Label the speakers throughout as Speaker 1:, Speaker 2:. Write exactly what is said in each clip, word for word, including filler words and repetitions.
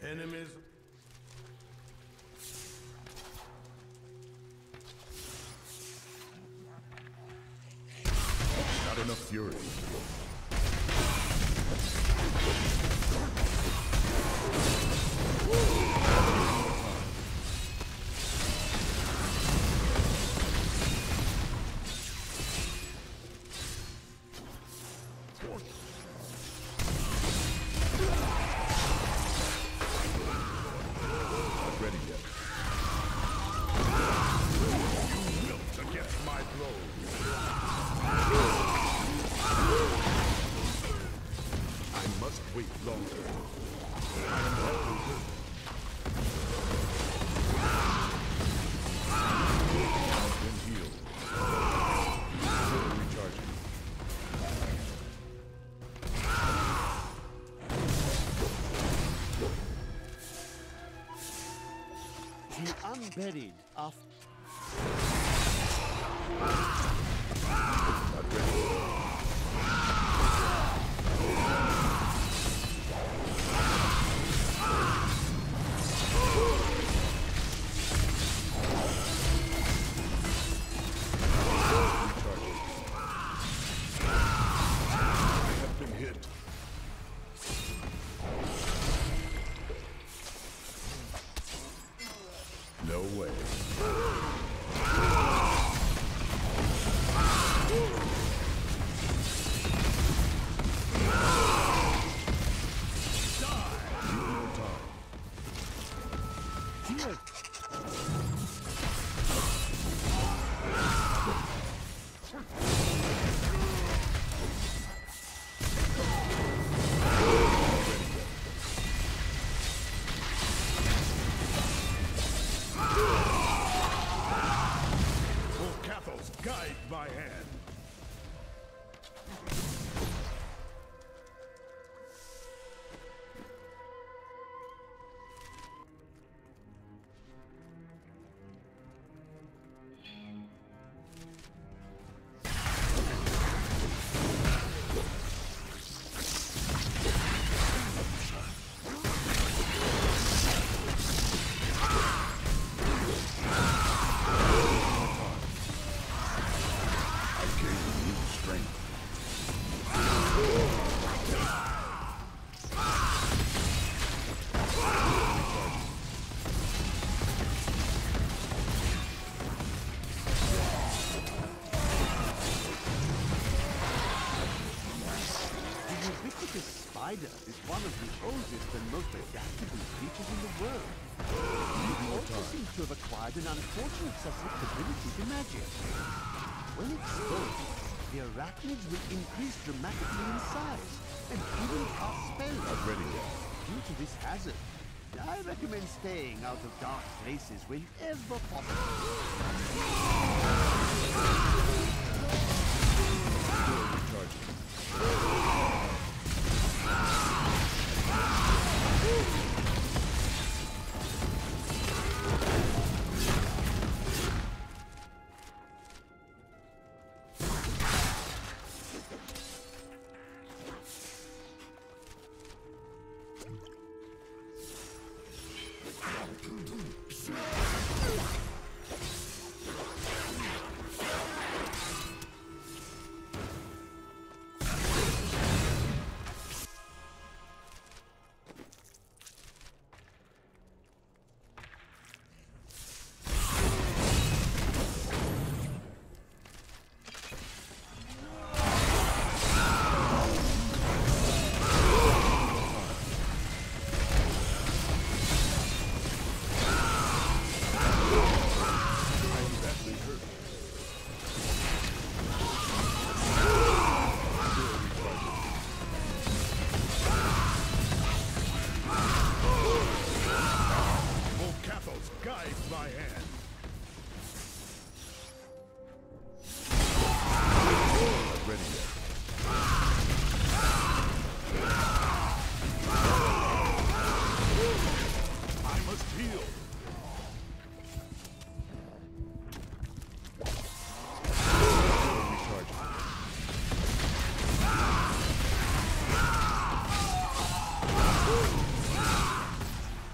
Speaker 1: Enemies.
Speaker 2: Not enough fury. Not ready yet.
Speaker 1: You wilt against my blows.
Speaker 2: I must wait longer.
Speaker 1: I am helping you.
Speaker 2: I've been healed. Recharging.
Speaker 3: The unburied after.
Speaker 2: Not ready. Recharging. I have been hit. No way. Your time.
Speaker 3: Here,
Speaker 1: Oh, Cathos, guide my hand.
Speaker 2: I gain new strength.
Speaker 3: the ubiquitous spider is one of the oldest and most adaptable creatures in the world. It also seems to have acquired an unfortunate susceptibility to magic. When exposed, the arachnids will increase dramatically in size and even cast spells.
Speaker 2: Not ready yet.
Speaker 3: Due to this hazard, I recommend staying out of dark places whenever possible.
Speaker 2: Recharging.
Speaker 1: Oh, Cathos, guide my hand.
Speaker 2: Not ready yet.
Speaker 1: I must heal.
Speaker 2: Recharging.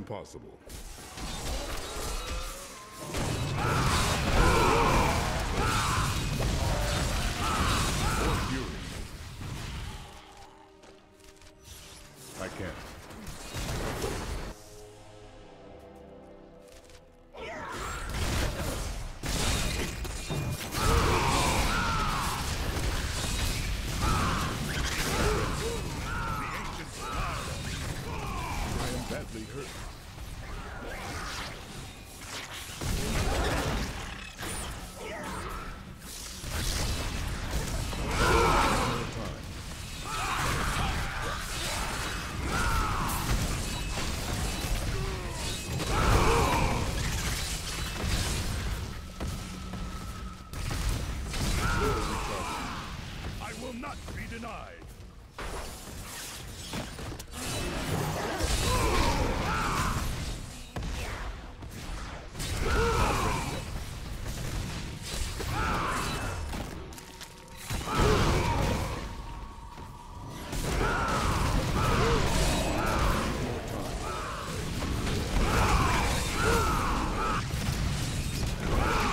Speaker 2: impossible. More fury. I can't. I am badly hurt.
Speaker 1: I will not be denied.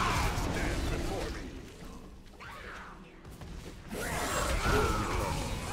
Speaker 1: Stand before me.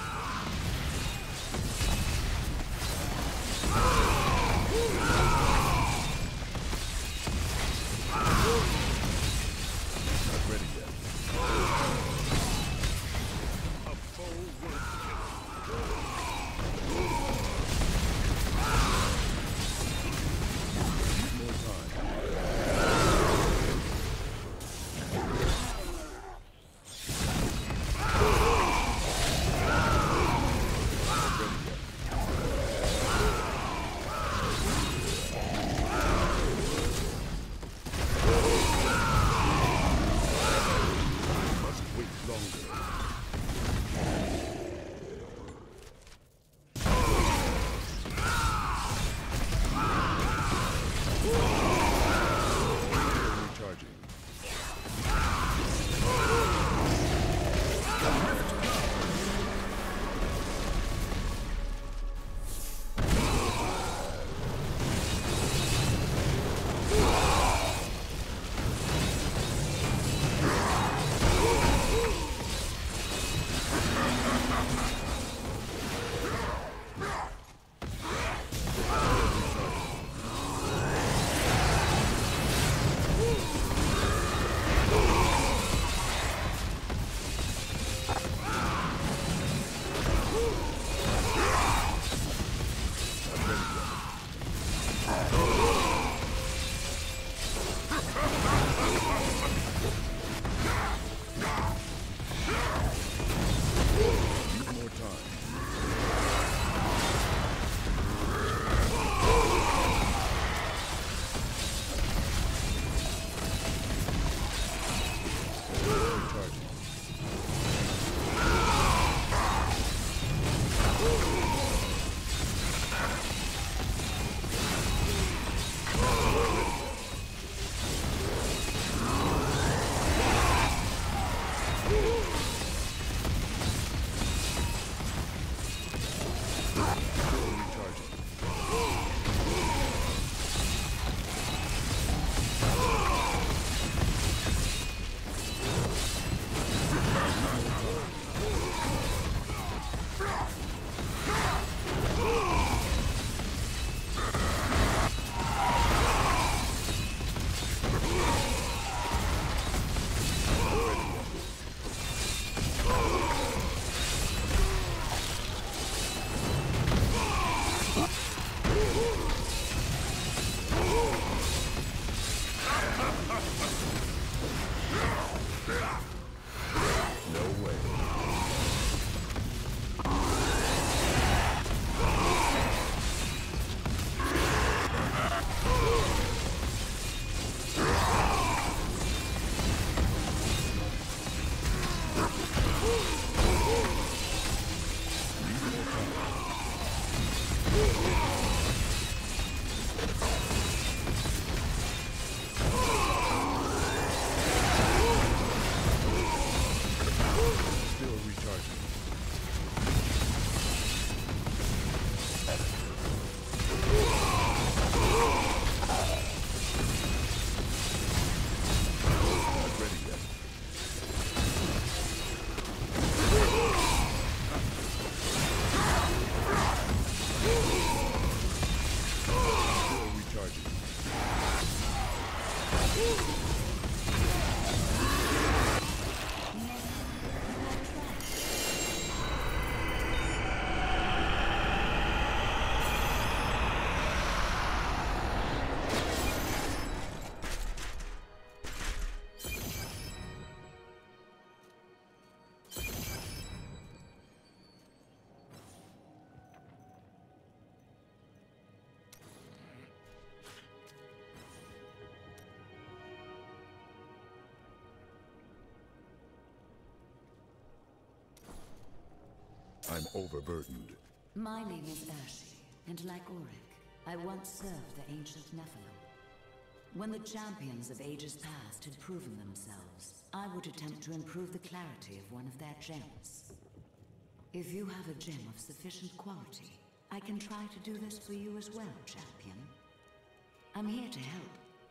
Speaker 2: I'm overburdened.
Speaker 4: My name is Urshi, and like Auric, I once served the ancient Nephilim. When the champions of ages past had proven themselves, I would attempt to improve the clarity of one of their gems. If you have a gem of sufficient quality, I can try to do this for you as well, champion. I'm here to help.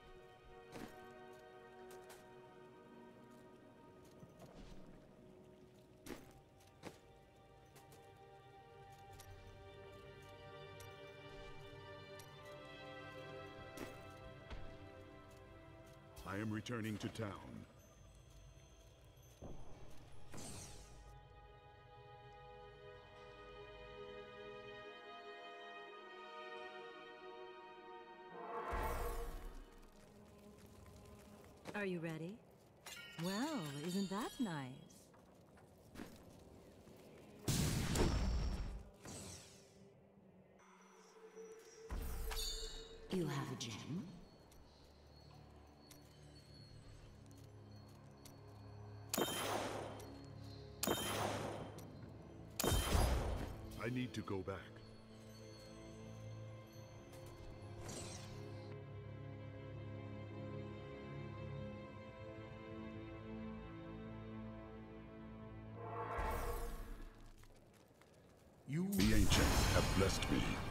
Speaker 2: I am returning to town.
Speaker 5: Are you ready? Well, isn't that nice?
Speaker 4: You have a gem?
Speaker 2: I need to go back.
Speaker 3: You...
Speaker 2: The ancients have blessed me.